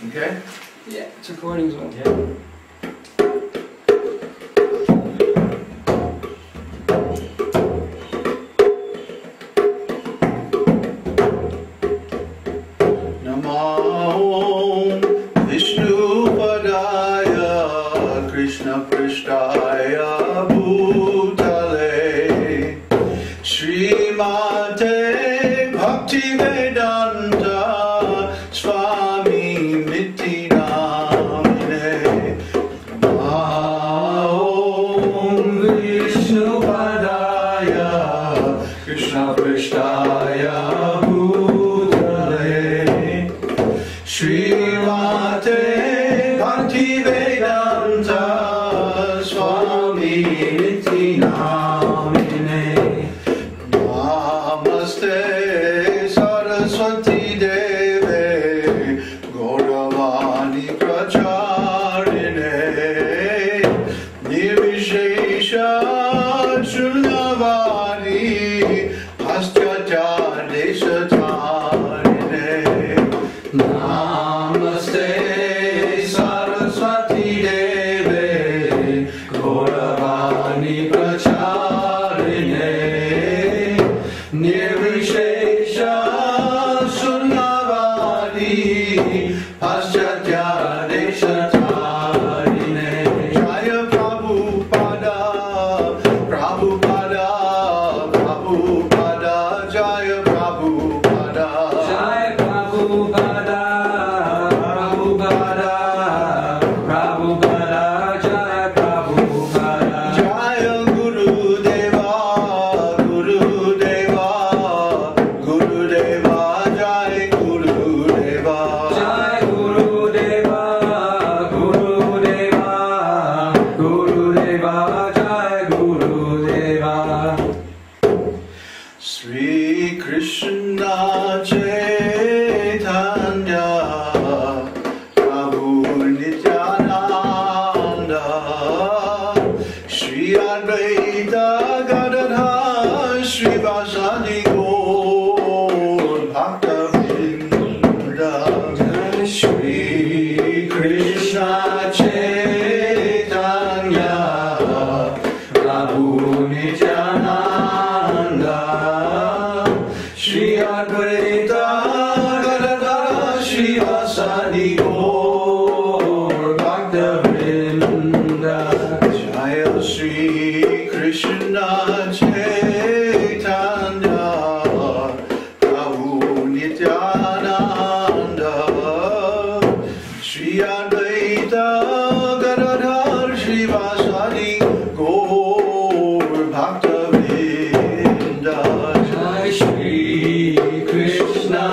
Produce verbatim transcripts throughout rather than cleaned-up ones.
Okay? Yeah, it's recording as well. Yeah. Krishna Prishtaya Bhutale Srimate Bhaktivedanta Swami Niti Namine Om Vishnu Padaya Krishna Prishtaya Bhutale Srimate Bhaktivedanta Swami Niti Namine Namaste Saraswati Deve Gauravani Pracharine Nirvishesha Shunyavani Hastyatya Deshatarine Namaste Saraswati Deve Gauravani Pracharine Nirvishesha Sunyavadi Paschatya Deshatarine Jaya Prabhupada Prabhupada Prabhupada Jaya Prabhupada Jai Prabhupada, Prabhupada, Prabhupada, Jai Prabhupada. Jaya Guru Deva, Guru Deva, Guru Deva, Jai Guru Deva. Jai Guru Deva, Guru Deva, Guru Deva, Jai Guru Deva. Sri Krishna Chaitanya Prabhu Nityananda Shri Advaita Gadadhar Srivasadi Gaur Bhakta Vrinda Shri Krishna Chaitanya Prabhu Nityananda Shri Advaita Gadadhar Srivasadi Gaur Bhakta Vrinda Jaya Shri Krishna Chaitanya Prabhu Nityananda Shri Advaita Gadadhar Srivasadi Gaur Bhakta Vrinda Jai Shri Krishna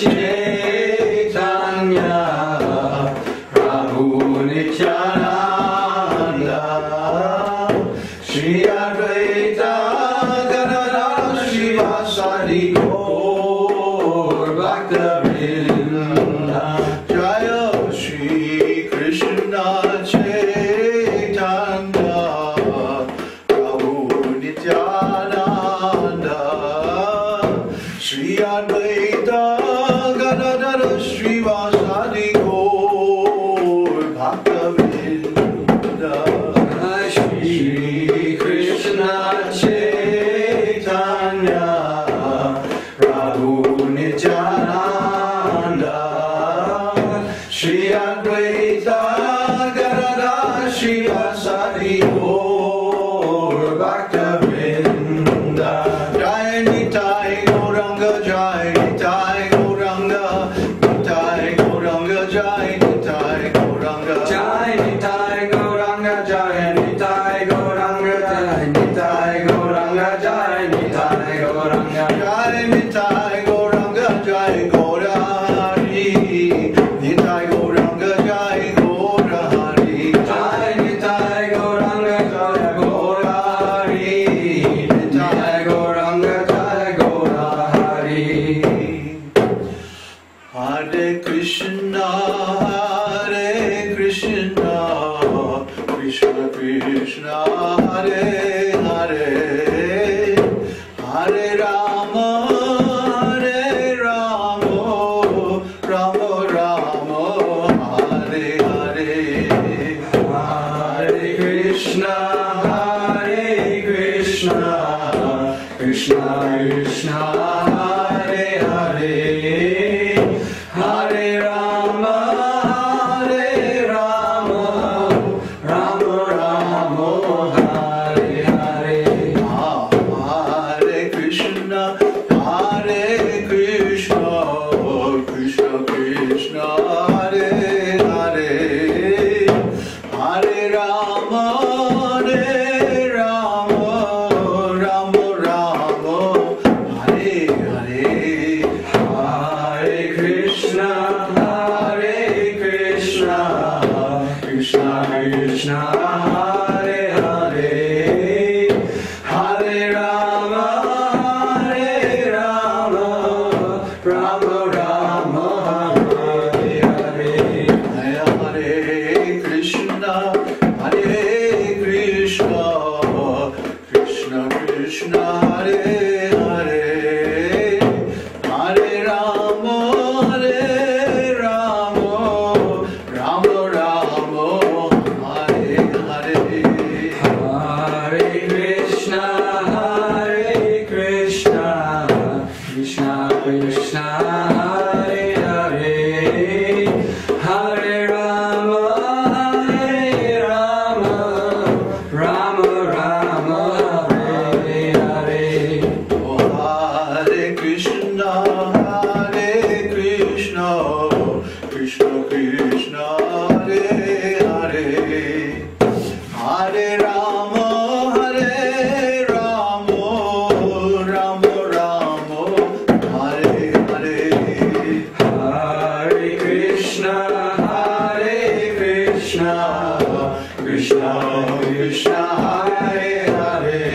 Chaitanya Prabhu Nityananda Shri Advaita Gadadhar Srivasadi Gaur Bhakta Vrinda Jaya Shri Krishna Chaitanya Prabhu Nityananda Shri Advaita Gadadhar Srivasadi Gaur Bhakta Vrinda Jai Shri Krishna Chaitanya Prabhu Nityananda Shri Advaita Gadadhar Srivasadi Gaur Bhakta Vrinda Jai Nitai Gauranga Jai Nitai Gauranga Nitai Gauranga Jai Nitai Gauranga Jai Nitai Gauranga Jai Nitai Gauranga Jai Nitai Gauranga Jai Nitai Gauranga Jai Nitai Gauranga Jai Gaurahari Nitai Gauranga Jai Gaurahari Jai Nitai Gauranga Jai Gaurahari Nitai Gauranga Jai Gaurahari Hare Krishna Hare Krishna Krishna Krishna Hare Hare Hare Rama Hare Rama Rama Rama Krishna, Hare Krishna, Krishna Krishna, Hare Hare, Hare Rama, Hare Rama, Rama Rama, Hare Hare. Hare Krishna, Hare Krishna, Krishna Krishna, Hare Hare, Hare Rama, Hare Rama, Rama Rama, Hare Hare. Hare Krishna, Hare Krishna, Krishna Krishna, Hare Hare, Hare Rama, Hare Rama, Rama Rama, Hare Hare. Hare Krishna, Hare Krishna, Krishna Krishna, Hare Hare, Hare Rama, Hare Rama, Rama Rama, Hare Hare. Hare Krishna, Hare Krishna, Krishna Krishna, Hare Hare, Hare Rama, Hare Rama, Rama Rama, Hare Hare. Oh, Hare Krishna, Hare Krishna, Krishna Krishna, Hare Hare, Hare Rama, Hare Rama, Rama Rama, Hare Hare. Hare Krishna, Hare Krishna, Krishna Krishna, Hare Hare,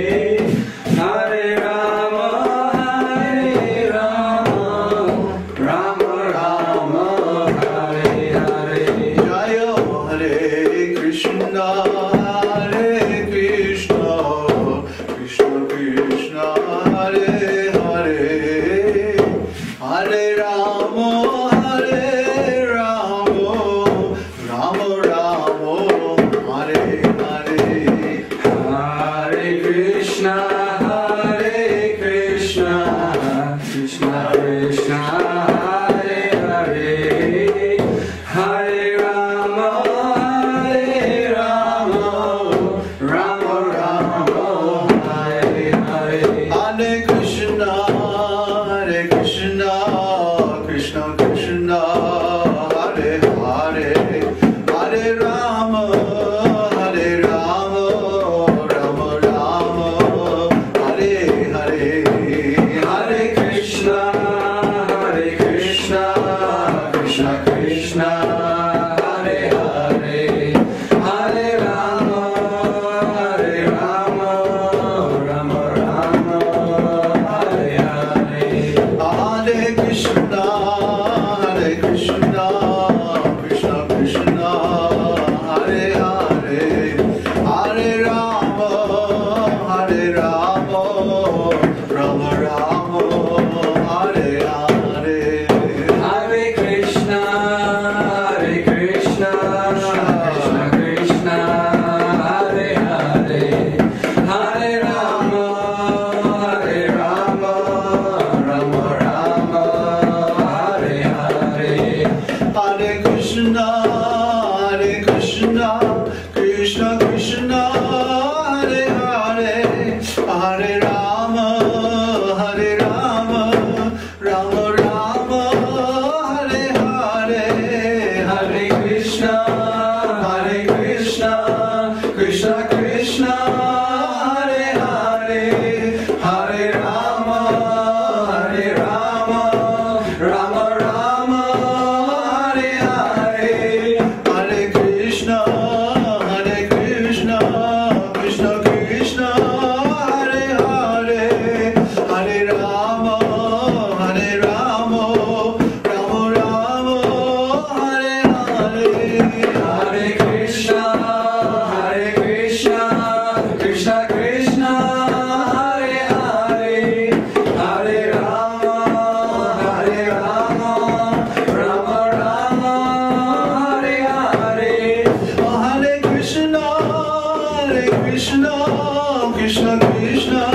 Hare Rama, Hare Rama, Rama Rama, Hare Hare. Jaya Hare Krishna, Hare Krishna, Krishna Krishna, Hare Hare, Hare Rama, Hare Rama, Rama Rama, Hare Hare. Hare Krishna, Hare Krishna, Krishna Krishna, Hare Hare, Hare Rama, Hare Rama, Rama Rama, Hare Hare. Hare Krishna, Hare Krishna, Krishna Krishna, Hare Hare, Hare Rama, Hare Rama, Rama Rama, Hare Hare. Hare Krishna, Hare Krishna, Krishna Krishna, Hare Hare, Hare Rama, Hare Rama, Rama Rama, Hare Hare. Hare Krishna, Hare Krishna, Krishna Krishna, Hare Hare, Hare Rama, Hare Rama, Rama Rama, Hare Hare. Hare Krishna, Hare Krishna, Krishna Krishna, Hare Hare, Hare Rama, Hare Rama, Rama Rama, Hare Hare. Hare Krishna, Hare Krishna, Krishna Krishna, Hare Hare, Hare Rama, Hare Rama, Rama Rama, Hare Hare. Hare Krishna, Hare Krishna, Krishna Krishna, Hare Hare, Hare Rama, Hare Rama, Rama Rama, Hare Hare. Hare Krishna, Hare Krishna, Krishna Krishna, Hare Hare, Hare Rama, Hare Rama, Rama Rama, Hare Hare. Hare Krishna, Hare Krishna, Krishna, Krishna Krishna,